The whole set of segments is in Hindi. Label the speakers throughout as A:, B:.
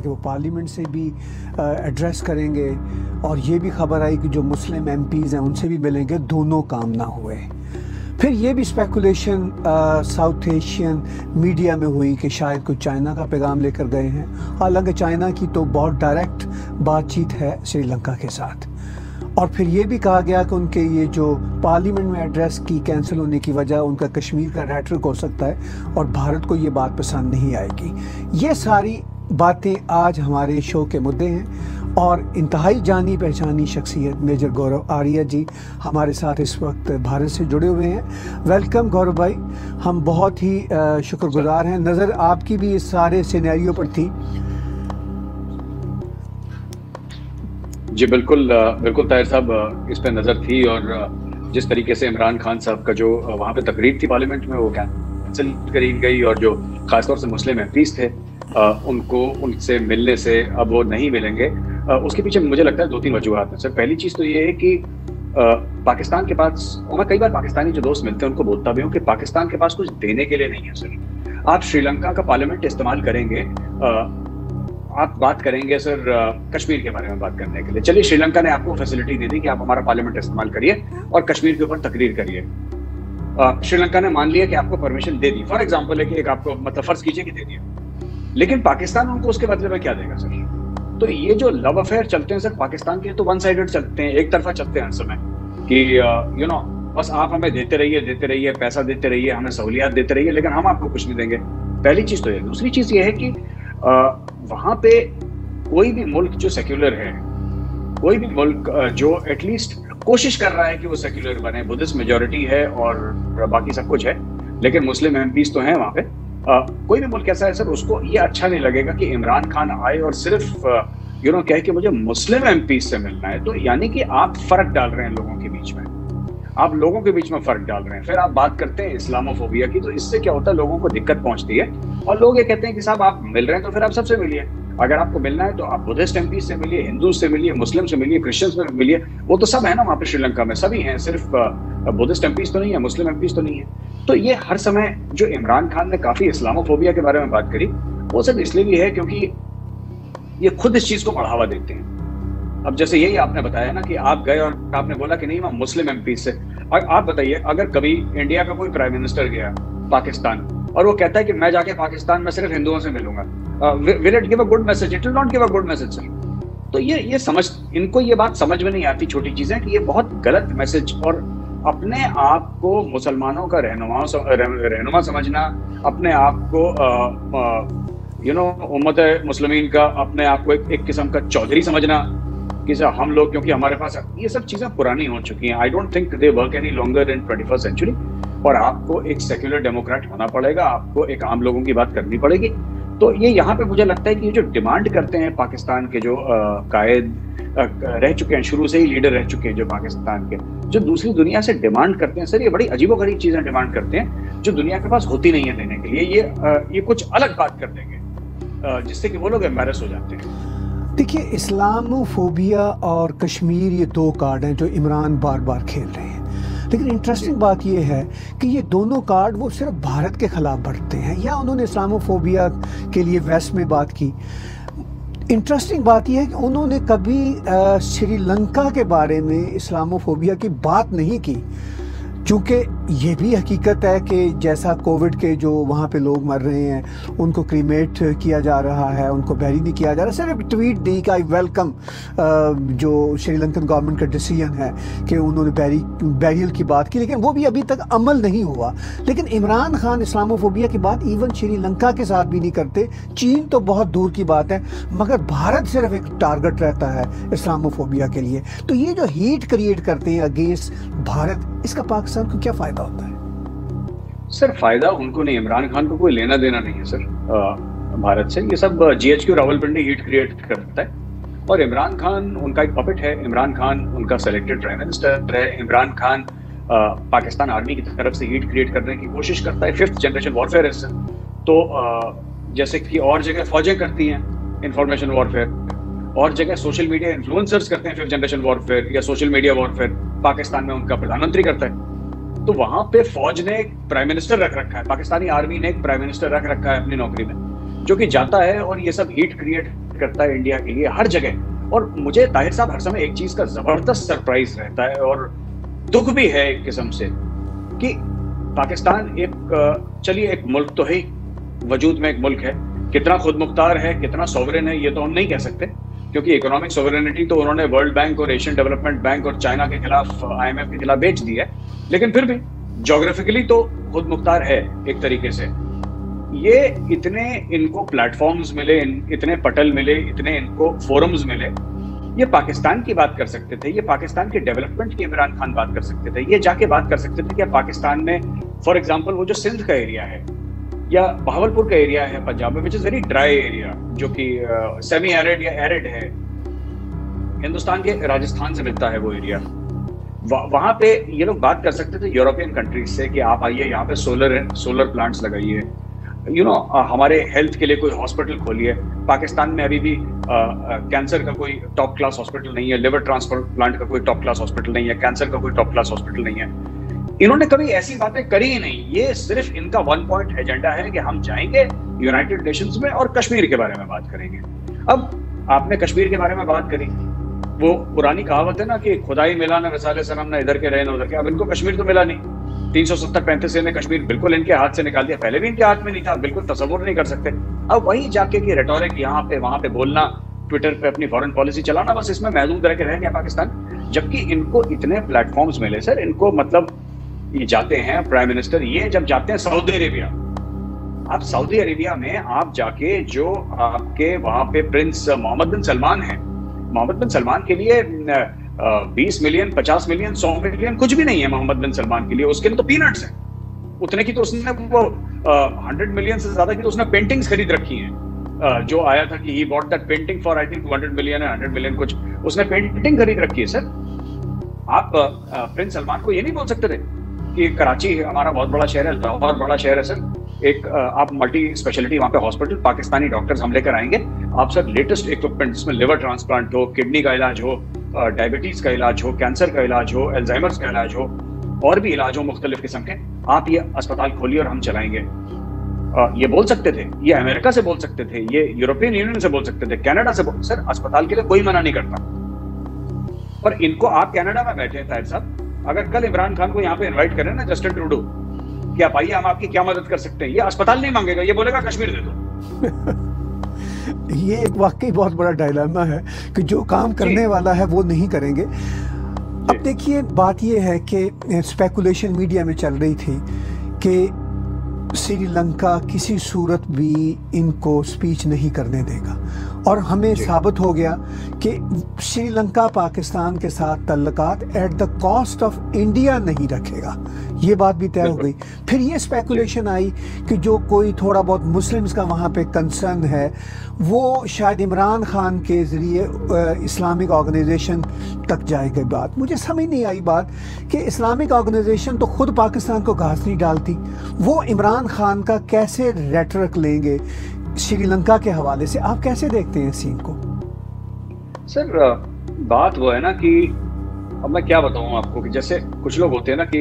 A: कि वो पार्लियामेंट से भी एड्रेस करेंगे, और ये भी खबर आई कि जो मुस्लिम एमपीज़ हैं उनसे भी मिलेंगे, दोनों काम ना हुए। फिर ये भी स्पेकुलेशन साउथ एशियन मीडिया में हुई कि शायद कोई चाइना का पैगाम लेकर गए हैं। हालांकि चाइना की तो बहुत डायरेक्ट बातचीत है श्रीलंका के साथ। और फिर ये भी कहा गया कि उनके ये जो पार्लियामेंट में एड्रेस की कैंसिल होने की वजह उनका कश्मीर का रेटरिक हो सकता है और भारत को ये बात पसंद नहीं आएगी। ये सारी बातें आज हमारे शो के मुद्दे हैं, और इंतहाई जानी पहचानी शख्सियत मेजर गौरव आर्या जी हमारे साथ इस वक्त भारत से जुड़े हुए हैं। वेलकम गौरव भाई, हम बहुत ही शुक्रगुजार हैं। नज़र आपकी भी इस सारे सिनेरियो पर थी।
B: जी बिल्कुल बिल्कुल ताहिर साहब, इस पे नज़र थी, और जिस तरीके से इमरान खान साहब का जो वहाँ पे तकरीर थी पार्लियामेंट में वो कैंसिल करी गई, और जो खासतौर से मुस्लिम एमपीज़ थे उनको उनसे मिलने से अब वो नहीं मिलेंगे। उसके पीछे मुझे लगता है 2-3 वजूहात हैं सर। पहली चीज़ तो ये है कि पाकिस्तान के पास, और मैं कई बार पाकिस्तानी जो दोस्त मिलते हैं उनको बोलता भी हूँ कि पाकिस्तान के पास कुछ देने के लिए नहीं है सर। आप श्रीलंका का पार्लियामेंट इस्तेमाल करेंगे, आप बात करेंगे सर कश्मीर के बारे में बात करने के लिए, चलिए श्रीलंका ने आपको फैसिलिटी दे दी कि आप हमारा पार्लियामेंट इस्तेमाल करिए और कश्मीर के ऊपर तकरीर करिए। श्रीलंका ने मान लिया कि आपको परमिशन दे दी, फॉर एग्जांपल है कि एक आपको मतलब फर्ज कीजिए कि दे दिया, लेकिन पाकिस्तान उनको उसके बदले में क्या देगा सर? तो ये जो लव अफेयर चलते हैं सर पाकिस्तान के, तो वन साइडेड चलते हैं, एक तरफा चलते हैं हर समय कि यू नो बस आप हमें देते रहिए, पैसा देते रहिए, हमें सहूलियात देते रहिए, लेकिन हम आपको कुछ नहीं देंगे। पहली चीज तो ये। दूसरी चीज ये है कि वहां पे कोई भी मुल्क जो सेक्युलर है, कोई भी मुल्क जो एटलीस्ट कोशिश कर रहा है कि वो सेक्युलर बने, बुद्धिस्ट मेजॉरिटी है और बाकी सब कुछ है, लेकिन मुस्लिम एमपीज तो हैं वहां पे, कोई भी मुल्क ऐसा है सर, उसको ये अच्छा नहीं लगेगा कि इमरान खान आए और सिर्फ कहे कि मुझे मुस्लिम एमपीज से मिलना है। तो यानी कि आप फर्क डाल रहे हैं लोगों के बीच में, आप लोगों के बीच में फर्क डाल रहे हैं। फिर आप बात करते हैं इस्लामोफोबिया की, तो इससे क्या होता है, लोगों को दिक्कत पहुंचती है और लोग ये कहते हैं कि साहब आप मिल रहे हैं तो फिर आप सबसे मिलिए। अगर आपको मिलना है तो आप बुद्धिस्ट एमपी से मिलिए, हिंदू से मिलिए, मुस्लिम से मिलिए, क्रिश्चियन से मिलिए, वो तो सब है ना वहाँ पे श्रीलंका में, सभी हैं, सिर्फ बुद्धिस्ट एमपीज तो नहीं है, मुस्लिम एमपीज तो नहीं है। तो ये हर समय जो इमरान खान ने काफी इस्लामोफोबिया के बारे में बात करी, वो सब इसलिए भी है क्योंकि ये खुद इस चीज को बढ़ावा देते हैं। अब जैसे यही आपने बताया ना कि आप गए और आपने बोला कि नहीं मैं मुस्लिम एमपी से, और आप बताइए अगर कभी इंडिया का कोई प्राइम मिनिस्टर गया पाकिस्तान और वो कहता है कि मैं जाके पाकिस्तान में सिर्फ हिंदुओं से मिलूंगा, will it give a good message? It will not give a good message sir. तो ये समझ, इनको ये बात समझ में नहीं आती, छोटी चीजें, कि ये बहुत गलत मैसेज, और अपने आप को मुसलमानों का रहनुमा समझना, अपने आप को उम्मत मुस्लिमीन का अपने आप को एक किस्म का चौधरी समझना कि हम लोग, क्योंकि हमारे पास, ये सब चीजें पुरानी हो चुकी हैं। I don't think they work any longer in 21st century. और आपको एक सेक्युलर डेमोक्रेट होना पड़ेगा, आपको एक आम लोगों की बात करनी पड़ेगी। तो ये यहाँ पे मुझे लगता है कि ये जो डिमांड करते हैं पाकिस्तान के जो कायद रह चुके हैं, शुरू से ही लीडर रह चुके हैं जो पाकिस्तान के, जो दूसरी दुनिया से डिमांड करते हैं सर, ये बड़ी अजीबोगरीब चीजें डिमांड करते हैं जो दुनिया के पास होती नहीं है देने के लिए। ये कुछ अलग बात कर देंगे जिससे कि वो लोग एम्बैरस हो जाते हैं।
A: देखिए, इस्लामोफोबिया और कश्मीर, ये दो कार्ड हैं जो इमरान बार बार खेल रहे हैं। लेकिन इंटरेस्टिंग बात यह है कि ये दोनों कार्ड वो सिर्फ भारत के खिलाफ बढ़ते हैं, या उन्होंने इस्लामोफोबिया के लिए वेस्ट में बात की। इंटरेस्टिंग बात यह है कि उन्होंने कभी श्रीलंका के बारे में इस्लामोफोबिया की बात नहीं की, क्योंकि ये भी हकीकत है कि जैसा कोविड के जो वहाँ पे लोग मर रहे हैं उनको क्रीमेट किया जा रहा है, उनको बैरी नहीं किया जा रहा। सिर्फ ट्वीट दी कि आई वेलकम जो श्रीलंकन गवर्नमेंट का डिसीजन है कि उन्होंने बैरियल की बात की, लेकिन वो भी अभी तक अमल नहीं हुआ। लेकिन इमरान खान इस्लामोफोबिया की बात इवन श्रीलंका के साथ भी नहीं करते, चीन तो बहुत दूर की बात है, मगर भारत सिर्फ एक टारगेट रहता है इस्लामोफोबिया के लिए। तो ये जो हीट क्रिएट करते हैं अगेंस्ट भारत, इसका पाकिस्तान को क्या फायदा होता है?
B: सर फायदा उनको नहीं, इमरान खान को कोई लेना देना नहीं है सर भारत से। ये सब GHQ रावलपिंडी हीट क्रिएट करता है, और इमरान खान उनका एक पपेट है। इमरान खान उनका सेलेक्टेड प्राइम मिनिस्टर है। इमरान खान पाकिस्तान आर्मी की तरफ से हीट क्रिएट करने की कोशिश करता है। 5th जनरेशन वॉरफेयर है सर। तो जैसे कि और जगह फौजें करती हैं इंफॉर्मेशन वॉरफेयर, और जगह सोशल मीडिया इन्फ्लुएंसर्स करते हैं 5th जनरेशन वॉरफेयर या सोशल मीडिया वॉरफेयर, पाकिस्तान में उनका प्रधानमंत्री करता है। तो वहां पे फौज ने एक प्राइम मिनिस्टर रख रखा है, पाकिस्तानी आर्मी ने एक प्राइम मिनिस्टर रख रखा है अपनी नौकरी में, जो कि जाता है और ये सब हीट क्रिएट करता है इंडिया के लिए हर जगह। और मुझे ताहिर साहब हर समय एक चीज का जबरदस्त सरप्राइज रहता है और दुख भी है एक किस्म से कि पाकिस्तान चलिए एक मुल्क तो है, वजूद में एक मुल्क है, कितना खुद मुख्तार है, कितना सॉवरेन है ये तो हम नहीं कह सकते, क्योंकि इकोनॉमिक सॉवरेनिटी तो उन्होंने वर्ल्ड बैंक और एशियन डेवलपमेंट बैंक और चाइना के खिलाफ, IMF के खिलाफ बेच दी है, लेकिन फिर भी ज्योग्राफिकली तो खुद मुख्तार है एक तरीके से। ये इतने इनको प्लेटफॉर्म्स मिले, इतने पटल मिले, इतने इनको फोरम्स मिले, ये पाकिस्तान की बात कर सकते थे, ये पाकिस्तान के डेवलपमेंट की इमरान खान बात कर सकते थे, ये जाके बात कर सकते थे कि पाकिस्तान में फॉर एग्जांपल वो जो सिंध का एरिया है या बहावलपुर का एरिया है पंजाब में, which is very dry area, जो कि सेमी एरिड या एरिड है, हिंदुस्तान के राजस्थान से मिलता है वो एरिया, वहां पे ये लोग बात कर सकते थे यूरोपियन कंट्रीज से कि आप आइए यहाँ पे सोलर प्लांट्स लगाइए, हमारे हेल्थ के लिए कोई हॉस्पिटल खोलिए। पाकिस्तान में अभी भी कैंसर का कोई टॉप क्लास हॉस्पिटल नहीं है, लिवर ट्रांसप्लांट का कोई टॉप क्लास हॉस्पिटल नहीं है, कैंसर का कोई टॉप क्लास हॉस्पिटल नहीं है। इन्होंने कभी ऐसी बातें करी ही नहीं। ये सिर्फ इनका 1 पॉइंट एजेंडा है कि हम जाएंगे यूनाइटेड नेशंस में और कश्मीर के बारे में बात करेंगे। अब आपने कश्मीर के बारे में बात करी, वो पुरानी कहावत है ना कि खुदाई मिला ना वसाले सनम ना इधर के रहे ना उधर के। अब इनको कश्मीर तो मिला नहीं, 370-35 ने कश्मीर बिल्कुल इनके हाथ से निकाल दिया, पहले भी इनके हाथ में नहीं था, बिल्कुल तसव्वुर नहीं कर सकते। अब वही जाके की रेटोरिक यहाँ पे वहां पे बोलना, ट्विटर पे अपनी फॉरेन पॉलिसी चलाना, बस इसमें महदूद रह के रह गया पाकिस्तान। जबकि इनको इतने प्लेटफॉर्म्स मिले सर, इनको मतलब ये जाते हैं प्राइम मिनिस्टर, ये जब जाते हैं सऊदी अरेबिया, आप सऊदी अरेबिया में आप जाके जो आपके वहां पे प्रिंस मोहम्मद बिन सलमान है, मोहम्मद बिन सलमान के लिए 20 मिलियन 50 मिलियन 100 मिलियन कुछ भी नहीं है मोहम्मद बिन सलमान के लिए, उसके लिए तो पीनट्स है। उतने की तो उसने वो 100 मिलियन से ज्यादा की तो उसने पेंटिंग्स खरीद रखी हैं। जो आया था कि he bought that painting for I think 200 million है, 100 मिलियन कुछ उसने पेंटिंग खरीद रखी है। सर आप प्रिंस सलमान को ये नहीं बोल सकते थे कि कराची हमारा बहुत बड़ा शहर है, लाहौर बड़ा शहर है सर, एक आप मल्टी स्पेशलिटी वहां पे हॉस्पिटल, पाकिस्तानी डॉक्टर्स हम लेकर आएंगे, आप सर लेटेस्ट इक्विपमेंट जिसमें लिवर ट्रांसप्लांट हो, किडनी का इलाज हो, डायबिटीज का इलाज हो, कैंसर का इलाज हो, अल्जाइमर्स का इलाज हो, और भी इलाज हो मुख्तलिफ किस्म के, आप ये अस्पताल खोलिए और हम चलाएंगे। ये बोल सकते थे, ये अमेरिका से बोल सकते थे, ये यूरोपियन यूनियन से बोल सकते थे, कनाडा से सर अस्पताल के लिए कोई मना नहीं करता। और इनको आप कनाडा में बैठे हैं ताहिर साहब, अगर कल इमरान खान को यहाँ पे इनवाइट करें ना जस्टिन ट्रूडो कि आप आइए हम आपकी क्या मदद कर सकते हैं, ये अस्पताल नहीं मांगेगा, ये बोलेगा कश्मीर दे दो।
A: ये एक वाकई बहुत बड़ा डायलेमा है कि जो काम करने वाला है वो नहीं करेंगे। अब देखिए बात ये है कि स्पेकुलेशन मीडिया में चल रही थी कि श्रीलंका किसी सूरत भी इनको स्पीच नहीं करने देगा, और हमें साबित हो गया कि श्रीलंका पाकिस्तान के साथ तल्लुकात at the cost of India नहीं रखेगा, ये बात भी तय हो गई। फिर ये स्पेकुलेशन आई कि जो कोई थोड़ा बहुत मुस्लिम्स का वहाँ पे कंसर्न है वो शायद इमरान खान के ज़रिए इस्लामिक ऑर्गेनाइजेशन तक जाएगी। बात मुझे समझ नहीं आई बात कि इस्लामिक ऑर्गेनाइजेशन तो खुद पाकिस्तान को घास नहीं डालती, वो इमरान खान का कैसे रेटरिक लेंगे श्रीलंका के हवाले से? आप कैसे देखते हैं सीन को?
B: सर बात वो है ना कि अब मैं क्या बताऊं आपको कि जैसे कुछ लोग होते हैं ना कि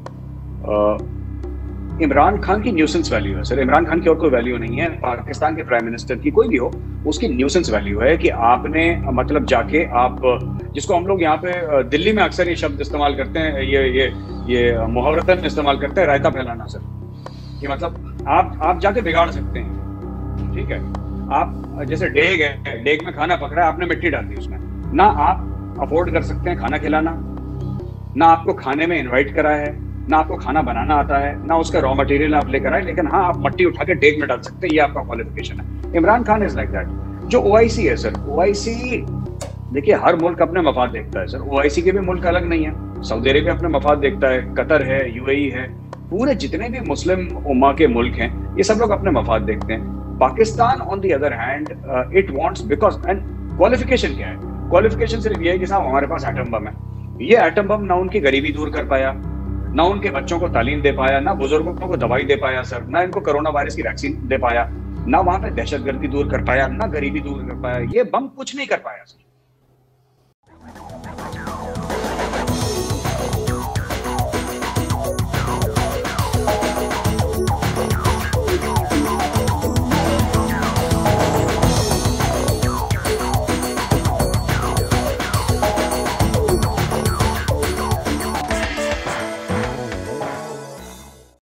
B: इमरान खान की न्यूसेंस वैल्यू है सर, इमरान खान की और कोई वैल्यू नहीं है, पाकिस्तान के प्राइम मिनिस्टर की कोई भी हो उसकी न्यूसेंस वैल्यू है कि आपने मतलब जाके आप, जिसको हम लोग यहाँ पे दिल्ली में अक्सर ये शब्द इस्तेमाल करते हैं, ये मुहावरतन इस्तेमाल करते हैं, रायता फैलाना सर, कि मतलब आप जाके बिगाड़ सकते हैं। ठीक है, आप जैसे डेग है, डेग में खाना पक रहा है, आपने मिट्टी डाल दी उसमें, ना आप अफोर्ड कर सकते हैं खाना खिलाना, ना आपको खाने में इनवाइट करा है, ना आपको खाना बनाना आता है, ना उसका रॉ मटेरियल आप लेकर आए, लेकिन हाँ आप मट्टी उठा के डेग में डाल सकते हैं, ये आपका क्वालिफिकेशन है। Imran Khan is like that. जो OIC है सर, OIC देखिए हर मुल्क अपने मफाद देखता है सर, OIC के भी मुल्क अलग नहीं है, सऊदी अरेबिया अपने मफाद देखता है, कतर है, UAE है, पूरे जितने भी मुस्लिम उम्मा के मुल्क हैं ये सब लोग अपने मफाद देखते हैं। Pakistan on the other hand it wants because, and qualification क्या है? क्वालिफिकेशन सिर्फ ये है कि साहब हमारे पास एटम बम है। ये एटम बम ना उनकी गरीबी दूर कर पाया, ना उनके बच्चों को तालीम दे पाया, ना बुजुर्गों को दवाई दे पाया सर, ना इनको कोरोना वायरस की वैक्सीन दे पाया, ना वहां पे दहशतगर्दी दूर कर पाया, ना गरीबी दूर कर पाया, ये बम कुछ नहीं कर पाया सर।